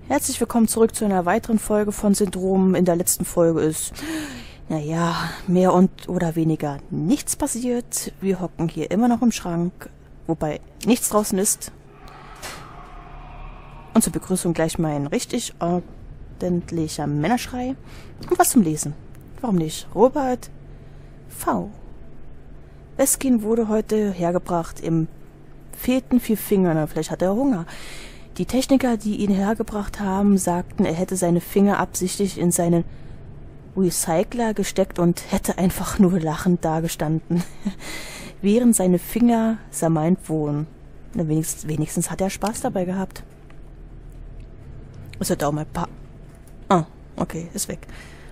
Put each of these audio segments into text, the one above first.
Herzlich willkommen zurück zu einer weiteren Folge von Syndrom. In der letzten Folge ist, naja, mehr und oder weniger nichts passiert. Wir hocken hier immer noch im Schrank, wobei nichts draußen ist. Und zur Begrüßung gleich mein richtig ordentlicher Männerschrei. Und was zum Lesen. Warum nicht? Robert V. Weskin wurde heute hergebracht. Ihm fehlten 4 Finger. Vielleicht hat er Hunger. Die Techniker, die ihn hergebracht haben, sagten, er hätte seine Finger absichtlich in seinen Recycler gesteckt und hätte einfach nur lachend dagestanden, während seine Finger zermalmt wurden. Wenigstens hat er Spaß dabei gehabt. Es wird auch mal okay, ist weg.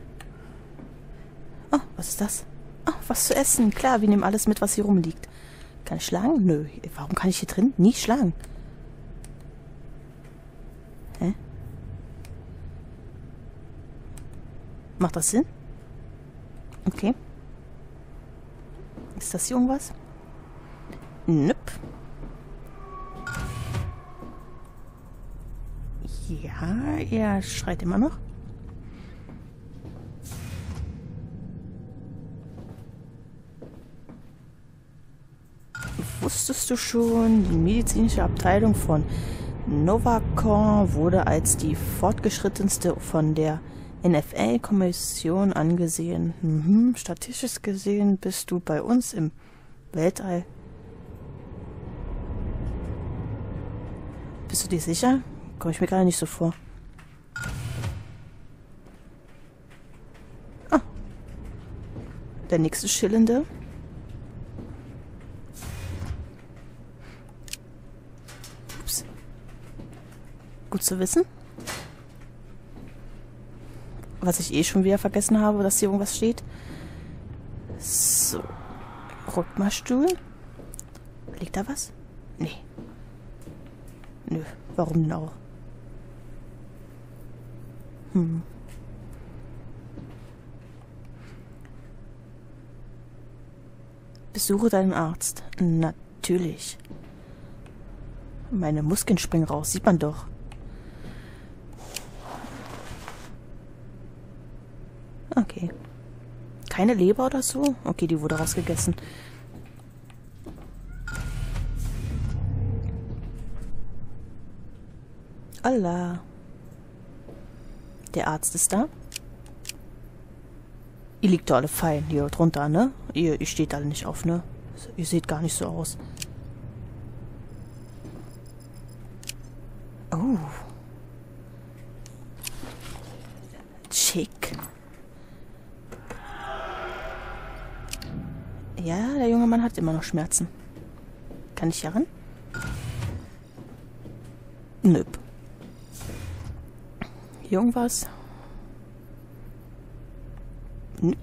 Oh, was ist das? Oh, was zu essen. Klar, wir nehmen alles mit, was hier rumliegt. Kann ich schlagen? Nö. Warum kann ich hier drin nie schlagen? Hä? Macht das Sinn? Okay. Ist das hier irgendwas? Nüpp. Ja, er schreit immer noch. Wusstest du schon, die medizinische Abteilung von Novacor wurde als die fortgeschrittenste von der NFL-Kommission angesehen. Statistisch gesehen bist du bei uns im Weltall. Bist du dir sicher? Komme ich mir gerade nicht so vor. Ah. Der nächste Schillende. Ups. Gut zu wissen. Was ich eh schon wieder vergessen habe, dass hier irgendwas steht. So. Rückmalstuhl. Liegt da was? Nee. Nö. Warum denn auch? Besuche deinen Arzt. Natürlich. Meine Muskeln springen raus, sieht man doch. Okay. Keine Leber oder so? Okay, die wurde rausgegessen. Allah. Der Arzt ist da. Ihr liegt da alle fein hier drunter, ne? Ihr steht alle nicht auf, ne? Ihr seht gar nicht so aus. Oh. Schick. Ja, der junge Mann hat immer noch Schmerzen. Kann ich hier ran? Nö. Irgendwas? Nö.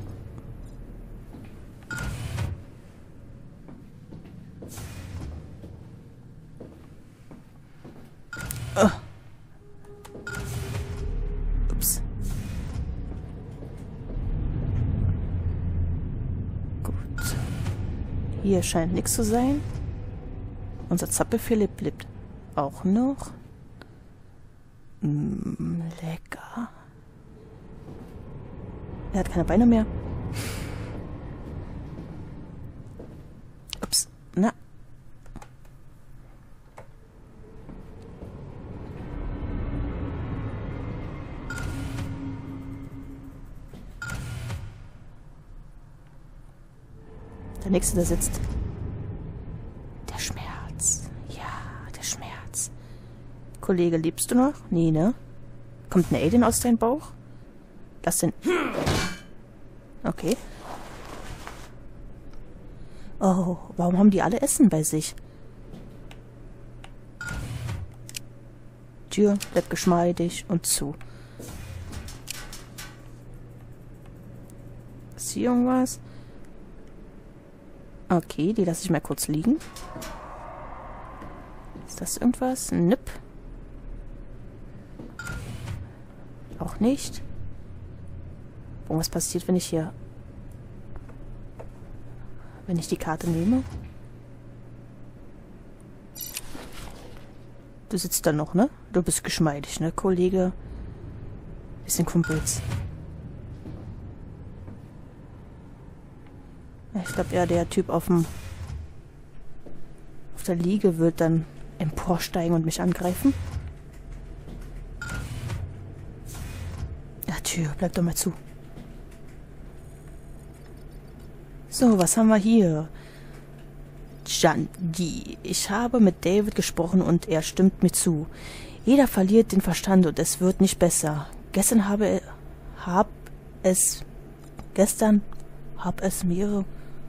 Ups. Gut. Hier scheint nichts zu sein. Unser Zappe Philipp lebt auch noch. Lecker. Er hat keine Beine mehr. Ups. Na. Der nächste, der sitzt. Der Schmerz. Ja, der Schmerz. Kollege, lebst du noch? Nee, ne? Kommt ein Alien aus deinem Bauch? Lass den... Okay. Oh, warum haben die alle Essen bei sich? Tür bleibt geschmeidig und zu. Ist hier irgendwas? Okay, die lasse ich mal kurz liegen. Ist das irgendwas? Nipp. Auch nicht. Und was passiert, wenn ich hier... Wenn ich die Karte nehme? Du sitzt da noch, ne? Du bist geschmeidig, ne, Kollege? Wir sind Kumpels. Ich glaube, ja, der Typ auf der Liege wird dann emporsteigen und mich angreifen. Ja, Tür, bleib doch mal zu. So, was haben wir hier? Janji. Ich habe mit David gesprochen und er stimmt mir zu. Jeder verliert den Verstand und es wird nicht besser. Gestern hab es mehrere...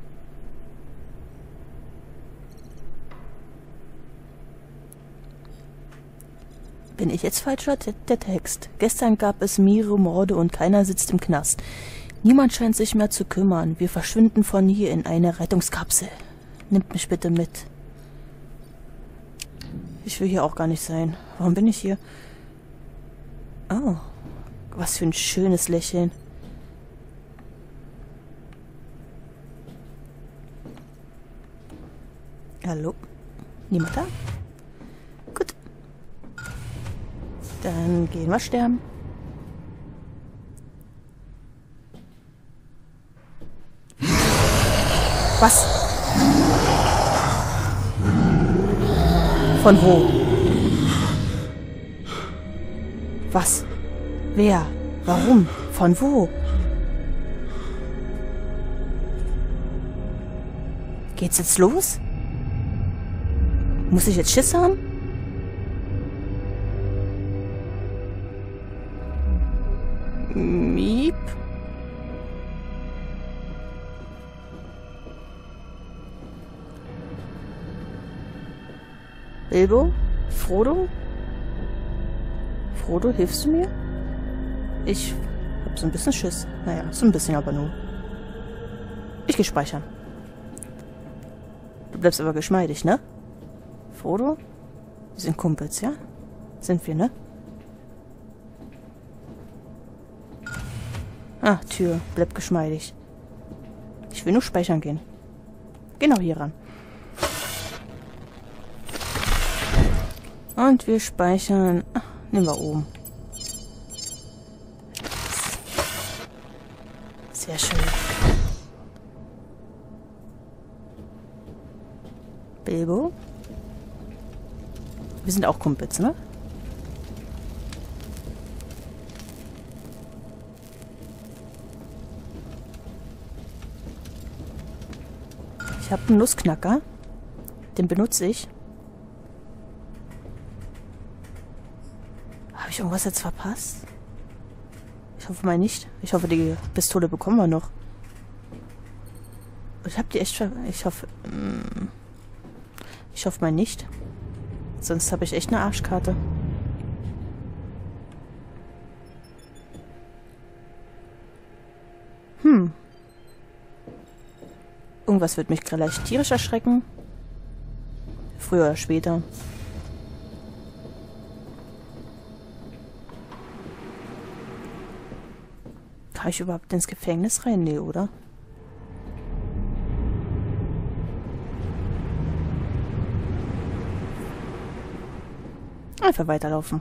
Bin ich jetzt falsch oder der Text? Gestern gab es mehrere Morde und keiner sitzt im Knast. Niemand scheint sich mehr zu kümmern. Wir verschwinden von hier in eine Rettungskapsel. Nimmt mich bitte mit. Ich will hier auch gar nicht sein. Warum bin ich hier? Oh, was für ein schönes Lächeln. Hallo? Niemand da? Gut. Dann gehen wir sterben. Was? Von wo? Was? Wer? Warum? Von wo? Geht's jetzt los? Muss ich jetzt Schiss haben? Miep. Bilbo? Frodo? Frodo, hilfst du mir? Ich hab so ein bisschen Schiss. Naja, so ein bisschen aber nur. Ich geh speichern. Du bleibst aber geschmeidig, ne? Frodo? Wir sind Kumpels, ja? Sind wir, ne? Ah, Tür. Bleib geschmeidig. Ich will nur speichern gehen. Genau hier ran. Und wir speichern... Ach, nehmen wir oben. Sehr schön. Bilbo? Wir sind auch Kumpels, ne? Ich habe einen Nussknacker. Den benutze ich. Habe ich irgendwas jetzt verpasst? Ich hoffe mal nicht. Ich hoffe, die Pistole bekommen wir noch. Ich habe die echt Ich hoffe mal nicht. Sonst habe ich echt eine Arschkarte. Irgendwas wird mich gleich tierisch erschrecken. Früher oder später. Kann ich überhaupt ins Gefängnis rein? Nee, oder? Einfach weiterlaufen.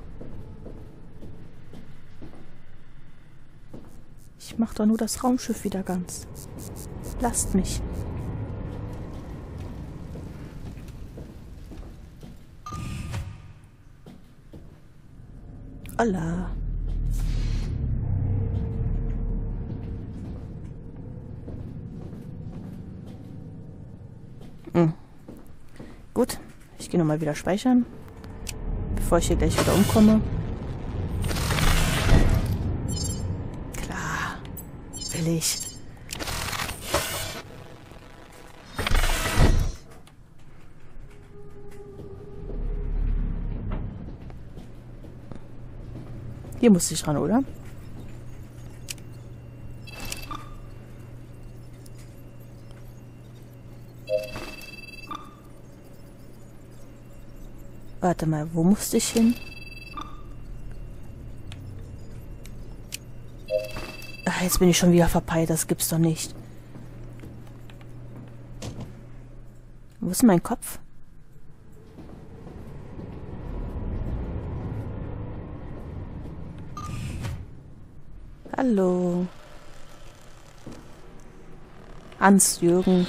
Ich mach doch nur das Raumschiff wieder ganz. Lasst mich. Hola. Gut, ich gehe nochmal wieder speichern, bevor ich hier gleich wieder umkomme. Klar, will ich. Hier musste ich ran, oder? Warte mal, wo musste ich hin? Ach, jetzt bin ich schon wieder verpeilt, das gibt's doch nicht. Wo ist mein Kopf? Hallo. Hans-Jürgen.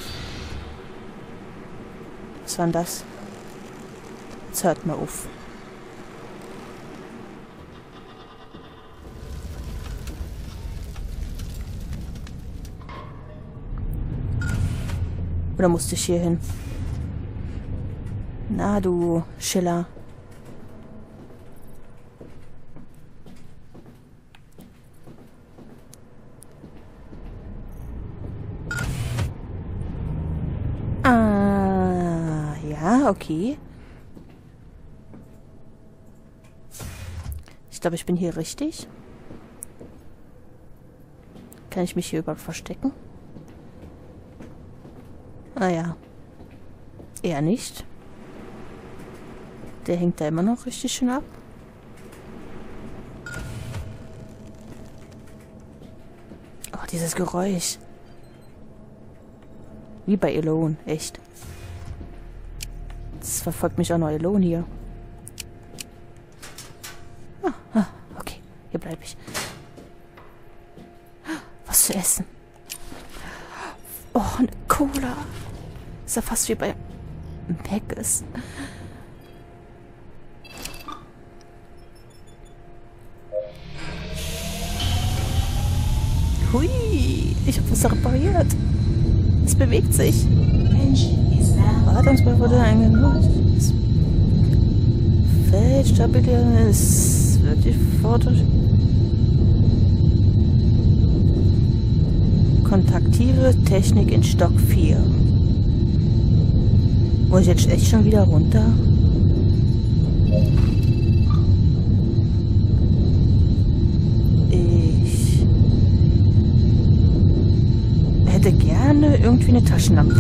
Was war denn das? Jetzt hört mal auf. Oder musste ich hier hin? Na du, Schiller. Ah, ja, okay. Ich glaube, ich bin hier richtig. Kann ich mich hier überhaupt verstecken? Ah ja. Eher nicht. Der hängt da immer noch richtig schön ab. Oh, dieses Geräusch. Wie bei Alone, echt. Das verfolgt mich auch noch Alone hier. Okay, hier bleibe ich. Was zu essen. Oh, eine Cola. Ist ja fast wie bei Mc's. Hui, ich habe was repariert. Es bewegt sich. Wartungsball wurde eingenutzt. Feldstabilität ist wirklich fortschrittlich. Kontaktive Technik in Stock 4. Muss ich jetzt echt schon wieder runter? Ich hätte gerne irgendwie eine Taschenlampe.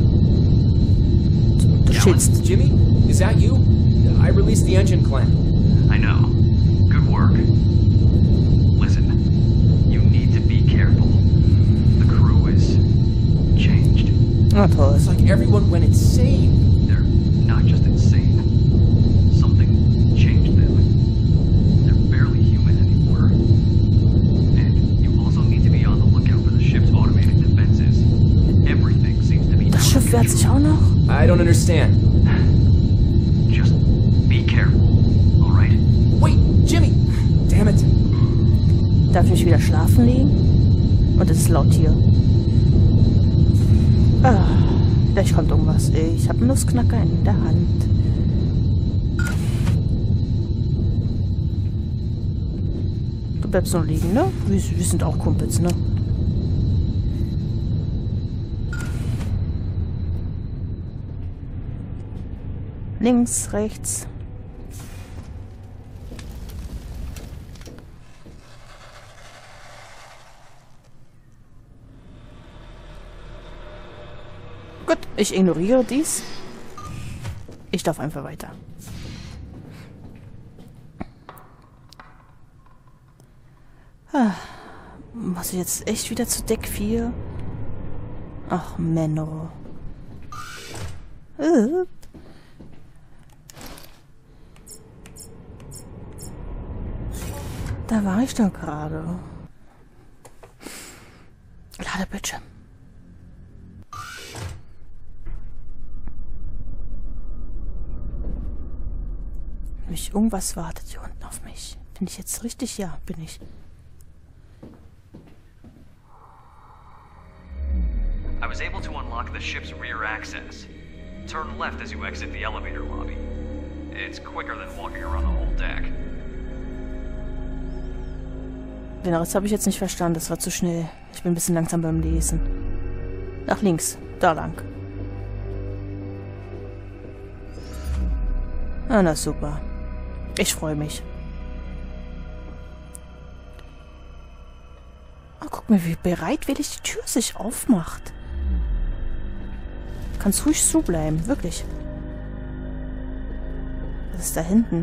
Du schützt. Jimmy, is that you? I released the engine clamp. I know. Good work. Listen, you need to be careful. The crew is changed. Oh, toll. It's like everyone went insane. They're not just insane. Something changed them. They're barely human anymore. And you also need to be on the lookout for the ship's automated defenses. Everything seems to be... Das Schiff wehrt sich auch noch? I don't understand. Just be careful, all right? Wait, Jimmy! Damn it. Darf ich mich wieder schlafen legen? Und es ist laut hier. Ah, gleich kommt irgendwas. Ich habe einen Nussknacker in der Hand. Du bleibst nur liegen, ne? Wir sind auch Kumpels, ne? Links, rechts. Gut, ich ignoriere dies. Ich darf einfach weiter. Muss ich jetzt echt wieder zu Deck 4? Ach, Menno. Da war ich doch gerade. Ladebildschirm. Mich irgendwas wartet hier unten auf mich. Bin ich jetzt richtig? Ja, bin ich. I was able to unlock the ship's rear access. Turn left as you exit the elevator lobby. It's quicker than walking around the whole deck. Den Rest habe ich jetzt nicht verstanden. Das war zu schnell. Ich bin ein bisschen langsam beim Lesen. Nach links. Da lang. Ah, na super. Ich freue mich. Oh, guck mal, wie bereitwillig die Tür sich aufmacht. Kannst ruhig zubleiben, wirklich. Was ist da hinten?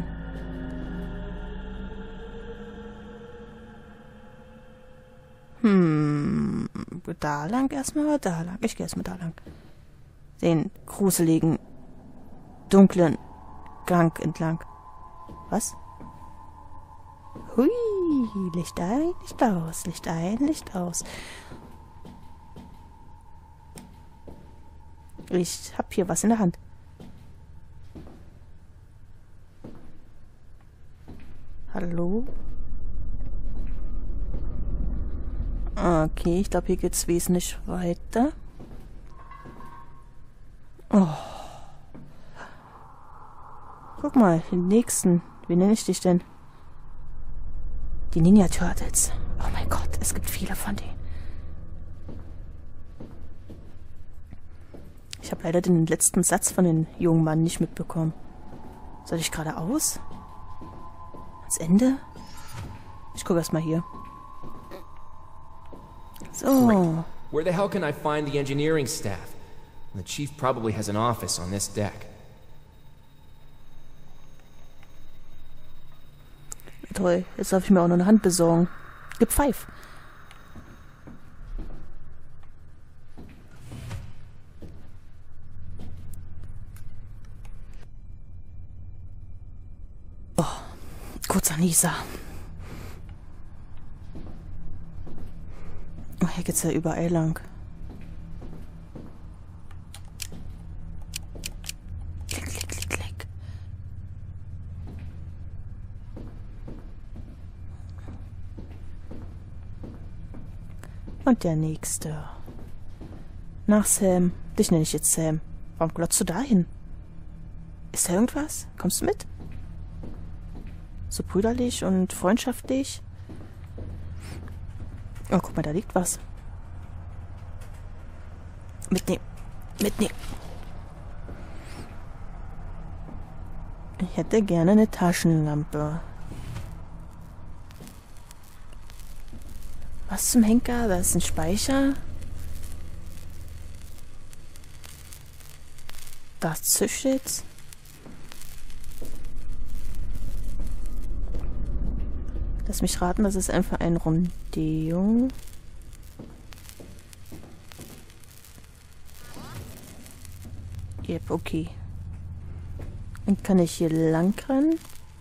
Da lang erstmal, da lang. Ich gehe erstmal da lang. Den gruseligen, dunklen Gang entlang. Was? Hui. Licht ein, Licht aus, Licht ein, Licht aus. Ich hab hier was in der Hand. Hallo? Okay, ich glaube, hier geht's wesentlich weiter. Oh. Guck mal, den nächsten. Wie nenne ich dich denn? Die Ninja Turtles. Oh mein Gott, es gibt viele von denen. Ich habe leider den letzten Satz von den jungen Mann nicht mitbekommen. Soll ich geradeaus? Ans Ende? Ich gucke erst mal hier. So. Where the hell can I find the engineering staff? The chief probably has an office on this deck. Toll, jetzt darf ich mir auch noch eine Hand besorgen. Gib Pfeif. Oh, kurzer Nieser. Oh, hier geht's ja überall lang. Klick, klick, klick, klick. Und der nächste. Nach Sam. Dich nenne ich jetzt Sam. Warum glotzt du dahin? Ist da irgendwas? Kommst du mit? So brüderlich und freundschaftlich. Oh, guck mal, da liegt was. Mitnehmen. Mitnehmen. Ich hätte gerne eine Taschenlampe. Was zum Henker? Da ist ein Speicher. Das zischt jetzt. Lass mich raten, das ist einfach ein Rondeo. Yep, okay. Und kann ich hier lang rennen?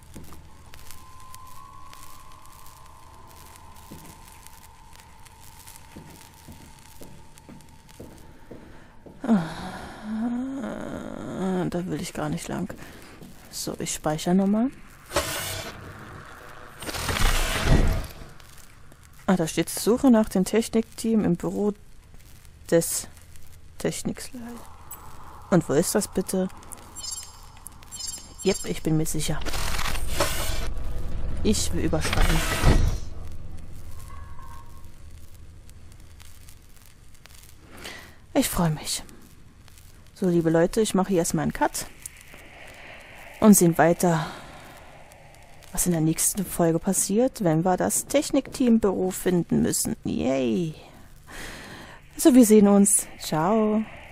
Da will ich gar nicht lang. So, ich speichere nochmal. Ah, da steht Suche nach dem Technikteam im Büro des Technikleiters. Und wo ist das bitte? Yep, ich bin mir sicher. Ich will überschreiben. Ich freue mich. So, liebe Leute, ich mache hier erstmal einen Cut. Und sehen weiter, was in der nächsten Folge passiert, wenn wir das Technikteam-Büro finden müssen. Yay! Also, wir sehen uns. Ciao.